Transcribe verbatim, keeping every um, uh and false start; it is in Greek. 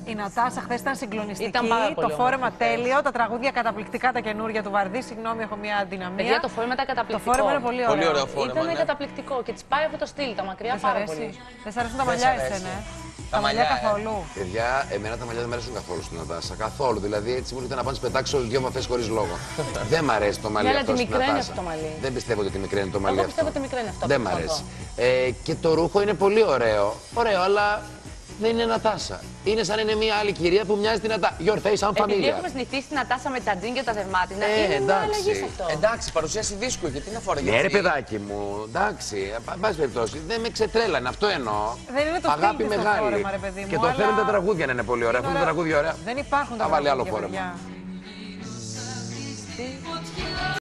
Η Νατάσα χθες ήταν συγκλονιστική. Ήταν πάρα πολύ το φόρεμα όμορφη τέλειο, τα τραγούδια καταπληκτικά, τα καινούρια του Βαρδί. Συγγνώμη, έχω μια αδυναμία. Παιδιά, το φόρεμα ήταν καταπληκτικό. Το φόρεμα είναι πολύ ωραίο. Πολύ ωραίο φόρεμα. Ήταν ναι. καταπληκτικό και τη πάει αυτό το στυλ, τα μακριά Δεν σ' πάρα αρέσει? πολύ. Δεν σ' αρέσουν τα Δεν μαλλιά σ' αρέσει. εσένα, ε? Τα Τα μαλλιά μαλλιά, ε. καθόλου. Παιδιά, εμένα τα μαλλιά δεν μου αρέσουν καθόλου στην Νατάσα. Καθόλου. Δηλαδή έτσι μου έρχεται να πάνε πετάξω δύο βαφές χωρίς λόγο. Δεν μ' αρέσει το μαλλί Ναι, αλλά αυτό τη στην μικραίνει Νατάσα. αυτό το μαλλί. Δεν πιστεύω ότι τη μικραίνει το μαλλί Εγώ αυτό. πιστεύω ότι μικραίνει αυτό. Δεν μ' από αρέσει. αυτό. Ε, και το ρούχο είναι πολύ ωραίο. Ωραίο, αλλά δεν είναι Νατάσα. Είναι σαν είναι μια άλλη κυρία που μοιάζει την Νατάσα. Your face, I'm Επειδή familiar. έχουμε συνηθίσει την Νατάσα με τα τζιν και τα δερμάτινα, Ε, είναι μια εντάξει. αλλαγή σε αυτό. Εντάξει, παρουσίαση δίσκου, γιατί να φοράει. Ναι, ρε παιδάκι μου, εντάξει, εν πάση περιπτώσει, δεν με ξετρέλανε, αυτό εννοώ. Δεν είναι το Αγάπη στυλ της το μεγάλη. φόρεμα, ρε παιδί μου, Και το αλλά θέλουν τα τραγούδια να είναι πολύ ωραία. είναι Αυτό το ωραίο. τραγούδι ωραία. Δεν υπάρχουν τα Θα βάλει άλλο τραγούδια, φόρεμα. παιδιά.